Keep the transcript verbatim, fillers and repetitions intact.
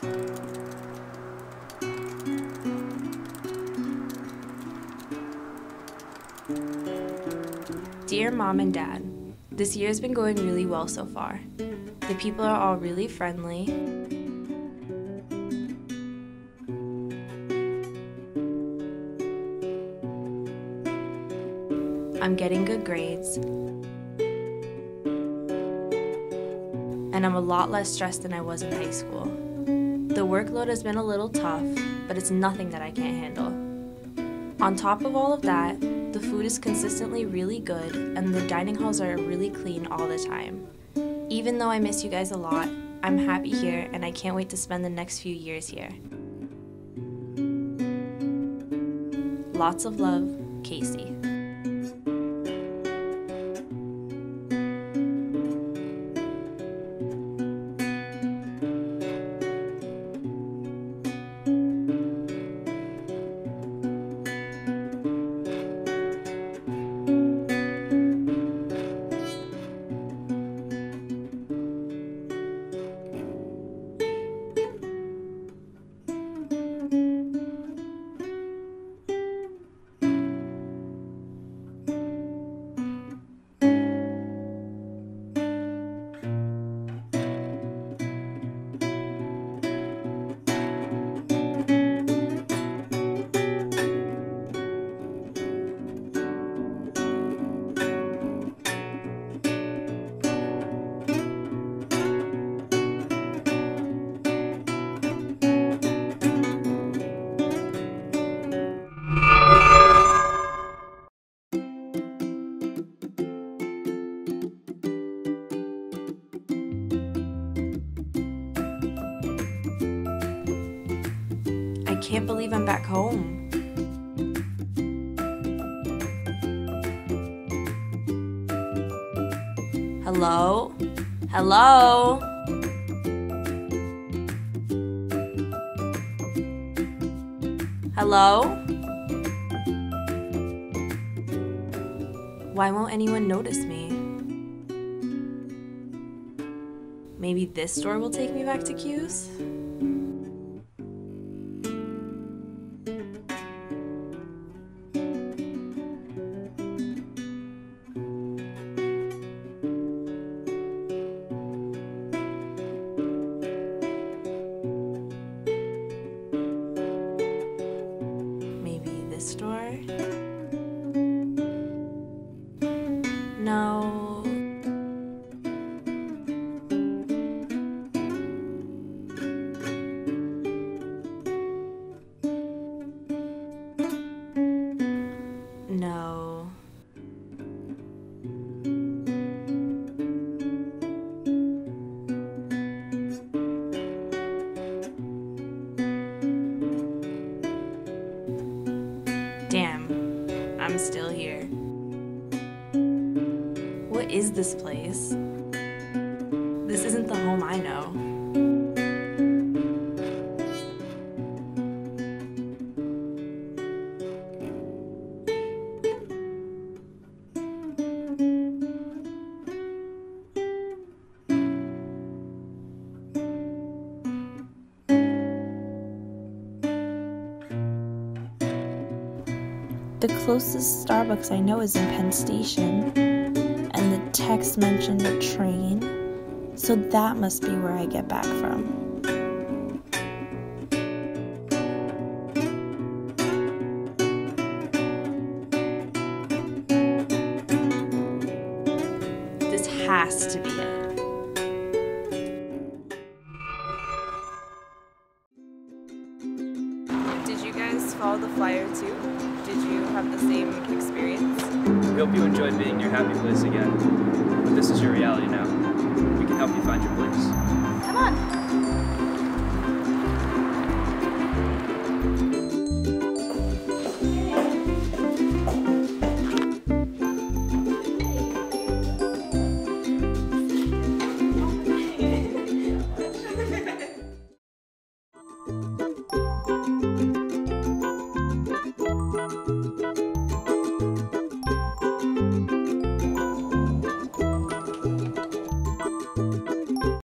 Dear Mom and Dad, this year has been going really well so far. The people are all really friendly. I'm getting good grades. And I'm a lot less stressed than I was in high school. The workload has been a little tough, but it's nothing that I can't handle. On top of all of that, the food is consistently really good, and the dining halls are really clean all the time. Even though I miss you guys a lot, I'm happy here and I can't wait to spend the next few years here. Lots of love, Casey. I can't believe I'm back home. Hello? Hello? Hello? Why won't anyone notice me? Maybe this door will take me back to Q's? This door? No. No. Damn, I'm still here. What is this place? This isn't the home I know. The closest Starbucks I know is in Penn Station, and the text mentioned a train, so that must be where I get back from. This has to be it. Did you guys follow the flyer too? Did you have the same experience? We hope you enjoyed being in your happy place again. But this is your reality now. We can help you find your place.